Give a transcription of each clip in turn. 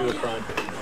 to a crime.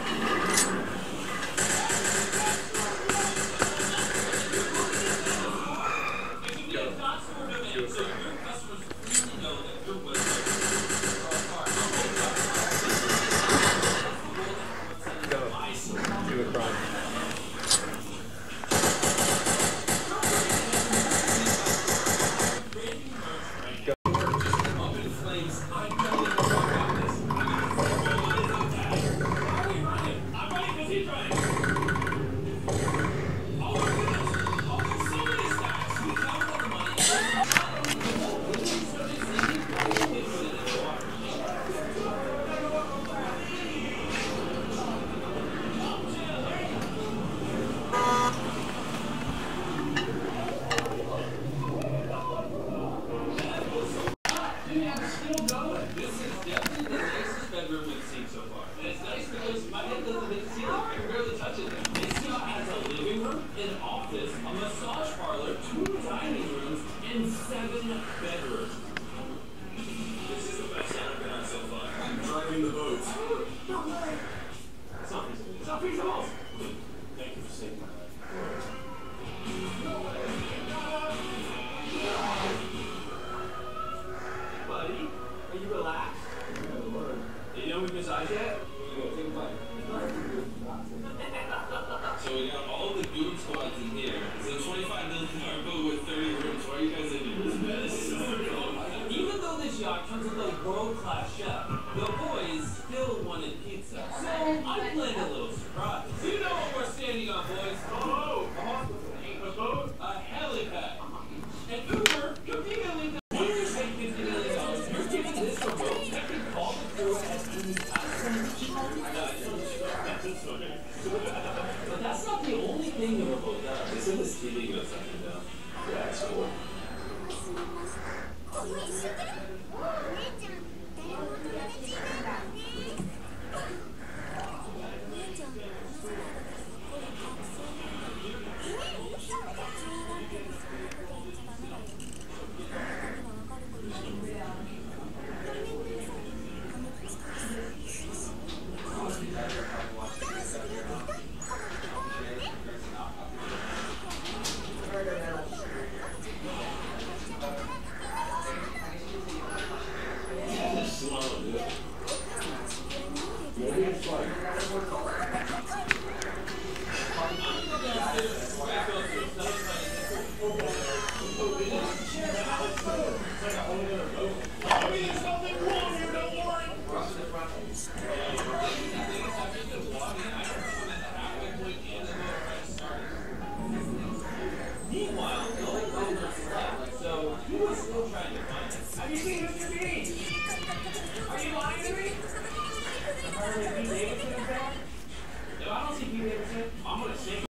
An office, a massage parlor, 2 dining rooms, and 7 bedrooms. This is the best I've been on so far. I'm driving the boat. It's not feasible. It's not feasible! Thank you for saving my life. Buddy, are you relaxed? You know we massage yet? Take a bite. So we got all the good spots in here. It's a $25 million boat with 30 rooms. Why are you guys in here? That is so cool. Even though this yacht comes with a world-class chef, the boys still wanted pizza. So I planned a little surprise. You know what we're standing on, boys? Oh, a boat? A helipad. And Uber conveniently does. When you pay $50 million, you're giving this a boat that can call the crew at any time. But that's not the only thing the remote does. They said this TV goes up and down. Yeah, it's cool. Meanwhile, the only one that's left, so he was still trying to find it. Have you seen Mr. Bean? Are you lying to me? Have you heard of Pete Davidson in fact? If I don't see Pete Davidson, I'm going to sing.